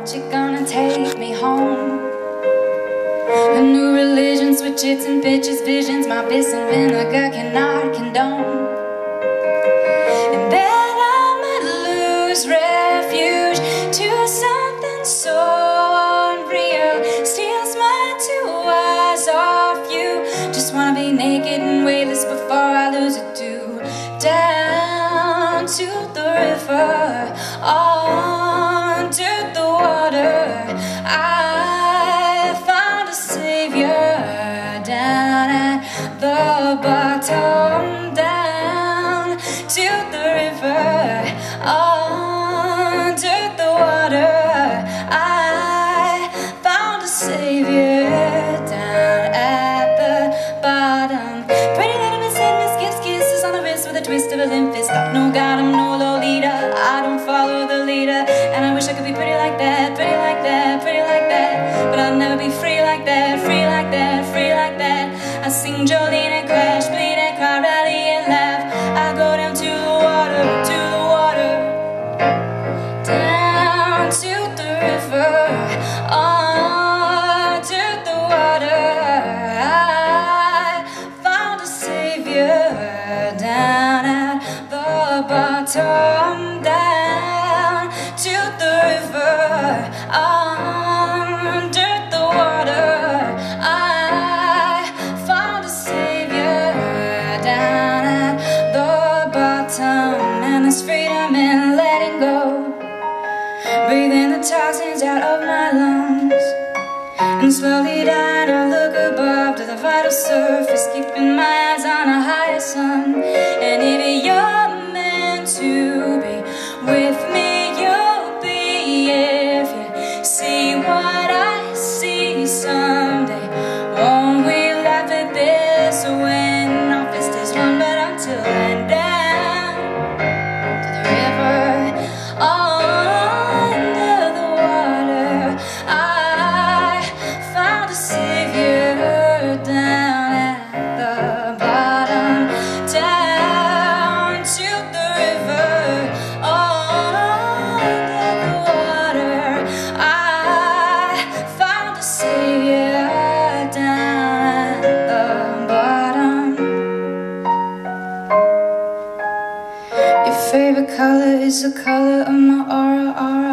you gonna take me home? A new religion, switch hits and pitches, visions my piss and vinegar cannot condone. And then I might lose refuge to something so unreal. Steals my 2 eyes off you. Just wanna be naked and weightless before I lose it too. Down to the river, under the water, I found a savior. Down at the bottom, down to the river, under the water, I found a savior. Down at the bottom, pretty little Miss Ed, Miss Gives kisses on the wrist with a twist of a limp fist. Got no God, I'm no Lolita, I don't follow the leader. And I wish I could be pretty like that, pretty like that, pretty like that. But I'll never be free like that, free like that, free like that. I sing Jolene and crash, bleed and cry, rally and laugh. I go down to the water, to the water, down to the river, under the water, I found a savior. Down at the bottom, down to the river, under the water, I found a savior. Down at the bottom, and there's freedom in letting go, breathing the toxins out of my lungs, and slowly dying I look above to the vital surface, keeping my eyes on a higher sun. And if you're meant to be with me, you'll be. If you see what I see someday, won't we laugh at this when our fist is one? But until then, down to the river, under the water, I found a savior. Down at the bottom, down to the river, under the water, I found a savior. Down at the bottom. Your favorite color is the color of my aura.